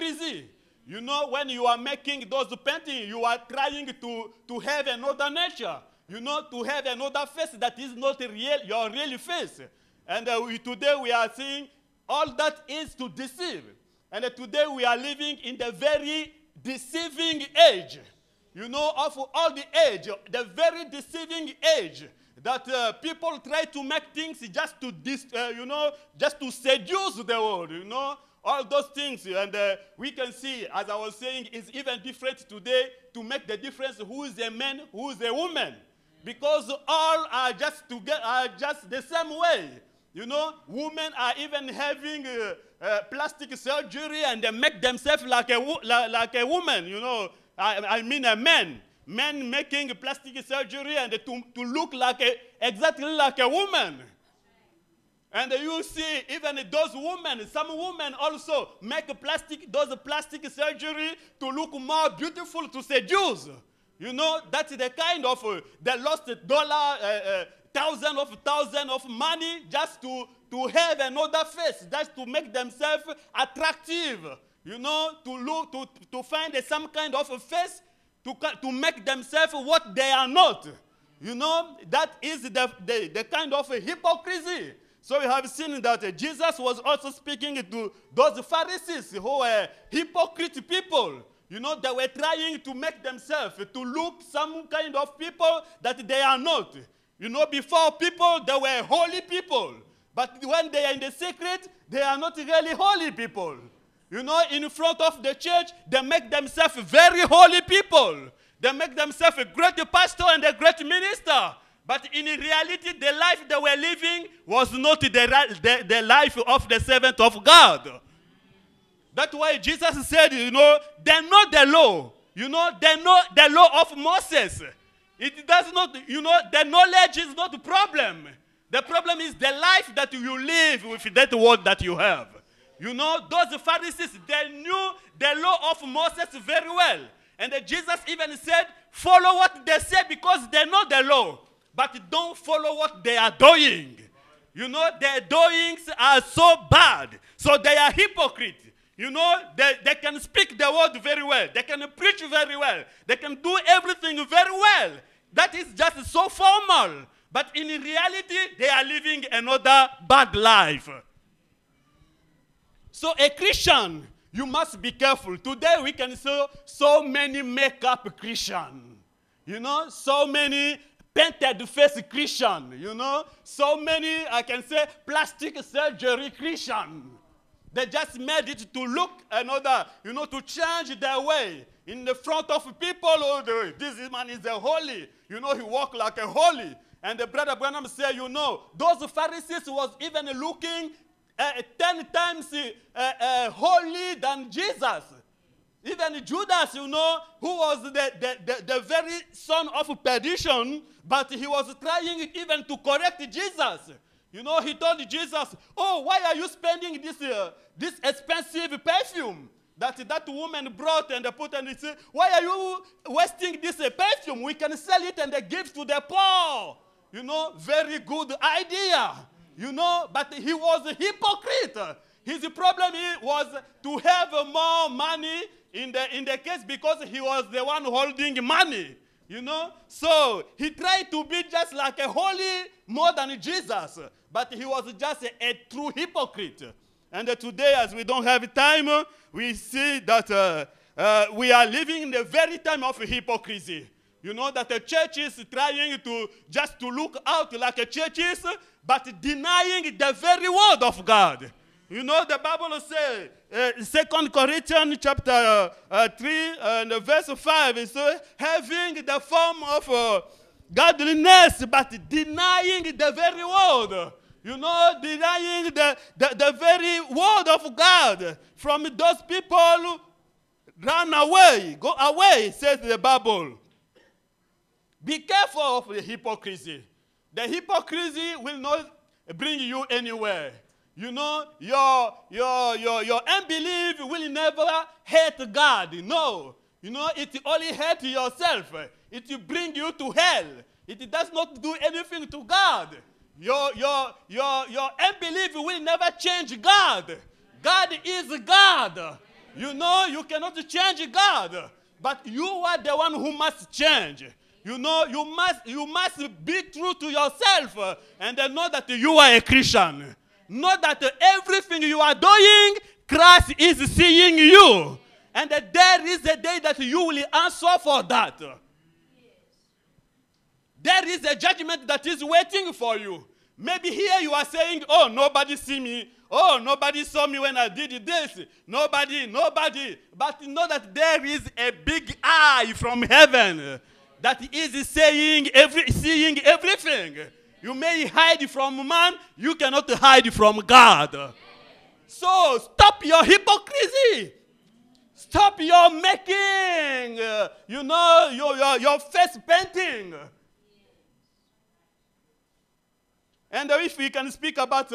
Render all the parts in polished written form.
hypocrisy. You know, when you are making those paintings, you are trying to have another nature. You know, to have another face that is not your real face. And today we are seeing all that is to deceive. And today we are living in the very deceiving age. You know, of all the age, the very deceiving age, that people try to make things just to, just to seduce the world, you know, all those things. And we can see, as I was saying, it's even different today to make the difference who is a man, who is a woman. Because all are just the same way. You know, women are even having plastic surgery and they make themselves like a woman, you know. I mean a man. Men making plastic surgery and to look like exactly like a woman. And you see even those women, some women also make those plastic surgery to look more beautiful, to seduce. You know, that's the kind of, they lost thousands of money just to have another face, just to make themselves attractive. You know, to find some kind of a face to make themselves what they are not. You know, that is the kind of hypocrisy. So we have seen that Jesus was also speaking to those Pharisees who were hypocrite people. You know, they were trying to make themselves to look some kind of people that they are not. You know, before people, they were holy people. But when they are in the secret, they are not really holy people. You know, in front of the church, they make themselves very holy people. They make themselves a great pastor and a great minister. But in reality, the life they were living was not the life of the servant of God. That's why Jesus said, you know, they know the law. You know, they know the law of Moses. It does not, you know, the knowledge is not the problem. The problem is the life that you live with that word that you have. You know, those Pharisees, they knew the law of Moses very well. And Jesus even said, follow what they say because they know the law. But don't follow what they are doing. You know, their doings are so bad. So they are hypocrites. You know, they can speak the word very well. They can preach very well. They can do everything very well. That is just so formal. But in reality, they are living another bad life. So a Christian, you must be careful. Today we can see so many makeup Christians. You know, so many painted face Christian. You know, so many, I can say, plastic surgery Christian. They just made it to look another, you know, to change their way. In the front of people, oh, this man is a holy. You know, he walk like a holy. And the Brother Branham said, you know, those Pharisees was even looking 10 times holy than Jesus. Even Judas, you know, who was the very son of perdition, but he was trying even to correct Jesus. You know, he told Jesus, oh, why are you spending this expensive perfume that woman brought and put and he said, why are you wasting this perfume? We can sell it and give to the poor. You know, very good idea. You know, but he was a hypocrite. His problem was to have more money in the case because he was the one holding money. You know, so he tried to be just like a holy more than Jesus, but he was just a true hypocrite. And today, as we don't have time, we see that we are living in the very time of hypocrisy. You know that the church is trying to look out like a churches, but denying the very word of God. You know, the Bible says, 2 Corinthians chapter 3 and verse 5, it says, having the form of godliness, but denying the very word. You know, denying the very word of God. From those people, run away, go away, says the Bible. Be careful of the hypocrisy. The hypocrisy will not bring you anywhere. You know, your unbelief will never hate God. No. You know, it only hate yourself. It will bring you to hell. It does not do anything to God. Your unbelief will never change God. God is God. You know, you cannot change God, but you are the one who must change. You know, you must be true to yourself and then know that you are a Christian. Know that everything you are doing, Christ is seeing you. And that there is a day that you will answer for that. There is a judgment that is waiting for you. Maybe here you are saying, oh, nobody see me. Oh, nobody saw me when I did this. Nobody. But know that there is a big eye from heaven that is seeing everything. You may hide from man, you cannot hide from God. So stop your hypocrisy. Stop your making, your face painting. And if we can speak about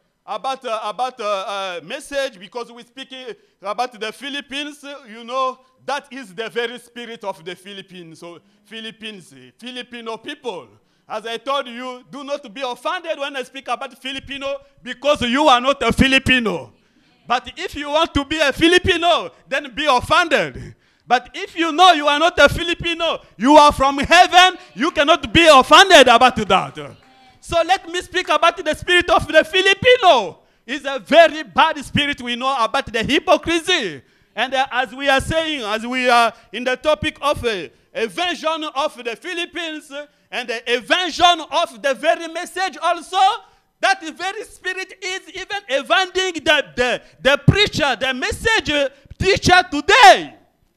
message, because we're speaking about the Philippines, you know, that is the very spirit of the Philippines. So Filipino people. As I told you, do not be offended when I speak about Filipino, because you are not a Filipino. But if you want to be a Filipino, then be offended. But if you know you are not a Filipino, you are from heaven, you cannot be offended about that. So let me speak about the spirit of the Filipino. It's a very bad spirit. We know about the hypocrisy. And as we are saying, as we are in the topic of a version of the Philippines and a version of the very message also, that very spirit is even evading the preacher, the message teacher today.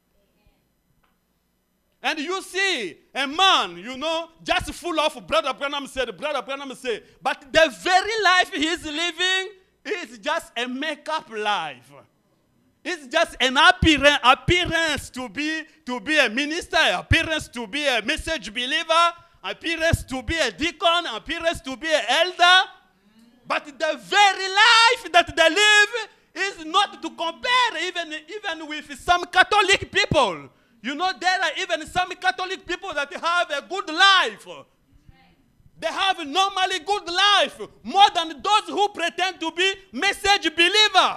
And you see a man, you know, just full of Brother Branham said. But the very life he's living is just a make-up life. It's just an appearance to be a minister, appearance to be a message believer, appearance to be a deacon, appearance to be an elder. But the very life that they live is not to compare even with some Catholic people. You know, there are even some Catholic people that have a good life. They have a normally good life, more than those who pretend to be message believer.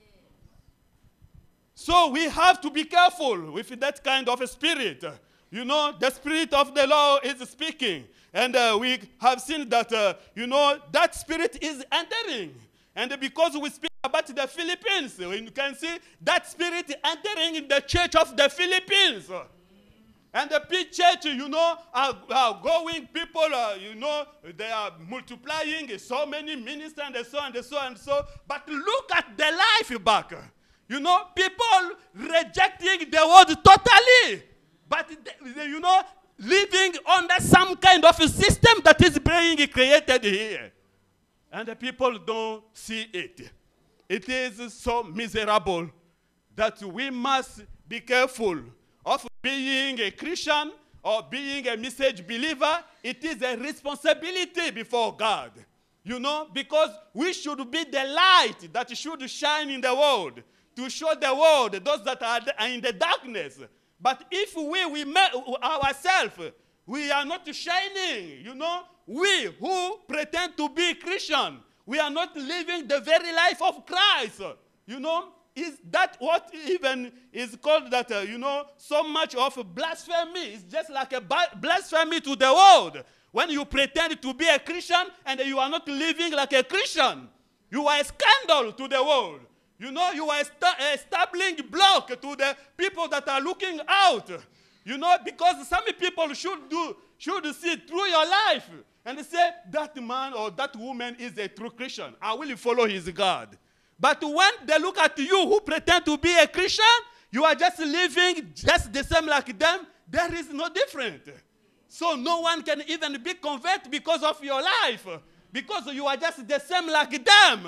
So we have to be careful with that kind of a spirit. You know, the spirit of the law is speaking. And we have seen that, you know, that spirit is entering. And because we speak about the Philippines, you can see that spirit entering in the church of the Philippines. And the big church, you know, are going, people, you know, they are multiplying, so many ministers and so and so and so. But look at the life back. You know, people rejecting the word totally. But, you know, living under some kind of a system that is being created here. And the people don't see it. It is so miserable that we must be careful of being a Christian or being a message believer. It is a responsibility before God. You know, because we should be the light that should shine in the world, to show the world those that are in the darkness. But if we ourselves, we are not shining, you know, we who pretend to be Christian, we are not living the very life of Christ. You know, is that what even is called that, you know, so much of blasphemy? It's just like a blasphemy to the world. When you pretend to be a Christian and you are not living like a Christian, you are a scandal to the world. You know, you are a stumbling block to the people that are looking out. You know, because some people should see through your life and say, that man or that woman is a true Christian. I will follow his God. But when they look at you who pretend to be a Christian, you are just living just the same like them. There is no difference. So no one can even be converted because of your life, because you are just the same like them.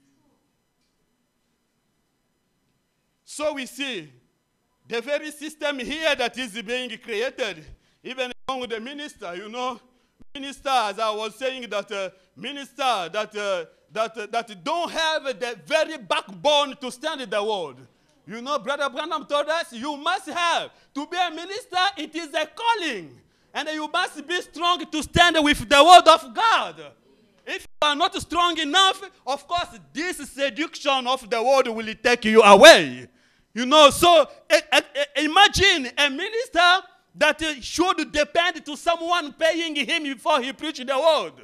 So we see the very system here that is being created, even among the minister, you know, minister, as I was saying, that minister that don't have the very backbone to stand in the world. You know, Brother Branham told us, you must have, to be a minister, it is a calling. And you must be strong to stand with the word of God. If you are not strong enough, of course, this seduction of the world will take you away. You know, so imagine a minister that should depend to someone paying him before he preach the word.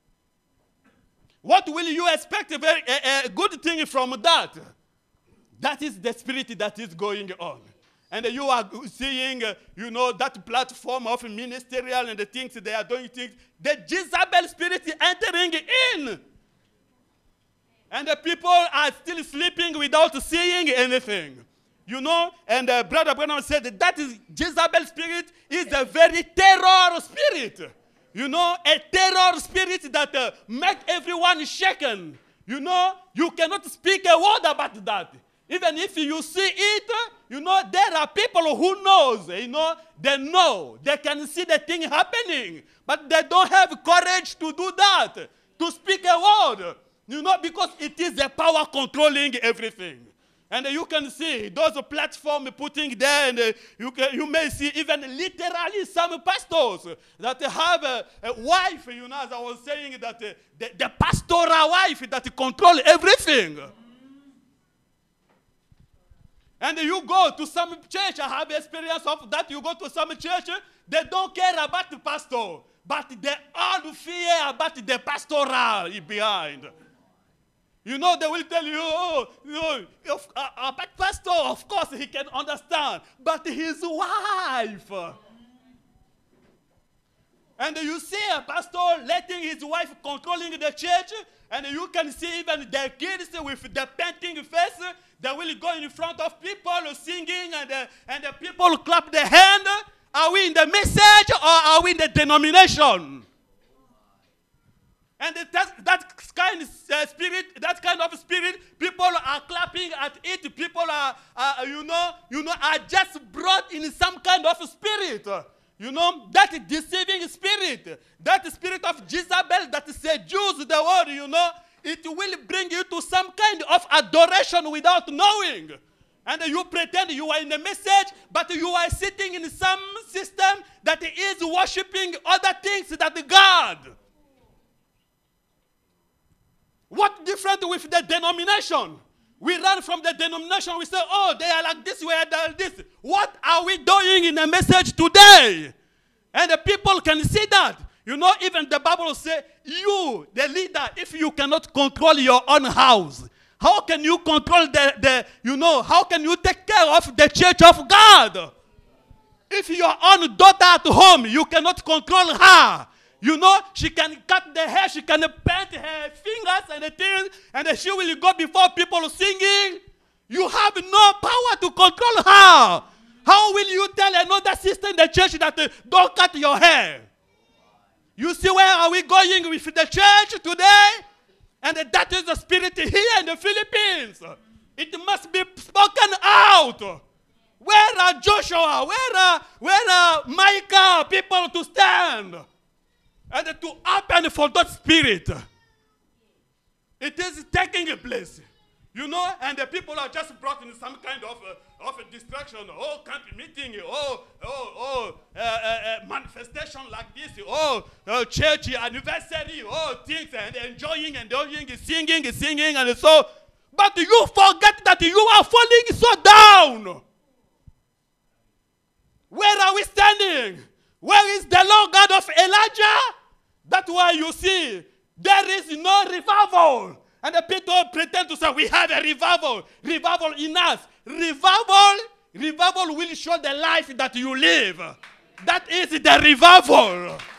What will you expect a good thing from that? That is the spirit that is going on. And you are seeing, that platform of ministerial and the things they are doing things. The Jezebel spirit is entering in. And the people are still sleeping without seeing anything. And Brother Branham said that is Jezebel spirit is a very terror spirit. A terror spirit that make everyone shaken. You cannot speak a word about that. Even if you see it, there are people who knows, they know, they can see the thing happening, but they don't have courage to do that, to speak a word, because it is the power controlling everything. And you can see those platforms putting there, and you may see even literally some pastors that have a wife, as I was saying, that the pastoral wife that control everything. And you go to some church, I have experience of that. You go to some church, they don't care about the pastor, but they all fear about the pastoral behind. They will tell you, about pastor, of course he can understand, but his wife. And you see a pastor letting his wife controlling the church, and you can see even the kids with the painting face, they will go in front of people singing, and the people clap their hand. Are we in the message or are we in the denomination? And that kind of spirit, people are clapping at it. People are just brought in some kind of spirit. That deceiving spirit, that spirit of Jezebel that seduces the world, it will bring you to some kind of adoration without knowing. And you pretend you are in the message, but you are sitting in some system that is worshiping other things than God. What different with the denomination? We run from the denomination. We say, they are like this, we are like this. What are we doing in the message today? And the people can see that. Even the Bible says, you, the leader, if you cannot control your own house, how can you control how can you take care of the church of God? If your own daughter at home, you cannot control her. She can cut the hair, she can paint her fingers and the things, and she will go before people singing. You have no power to control her. How will you tell another sister in the church that don't cut your hair? You see where are we going with the church today? And that is the spirit here in the Philippines. It must be spoken out. Where are Joshua? Where are Micah people to stand? And to open for that spirit. It is taking place. And the people are just brought in some kind of distraction. Camp meeting. Manifestation like this. Church anniversary. Things and enjoying, singing, and so. But you forget that you are falling so down. Where are we standing? Where is the Lord God of Elijah? That's why you see there is no revival. And the people pretend to say, we have a revival. Revival in us. Revival will show the life that you live. That is the revival.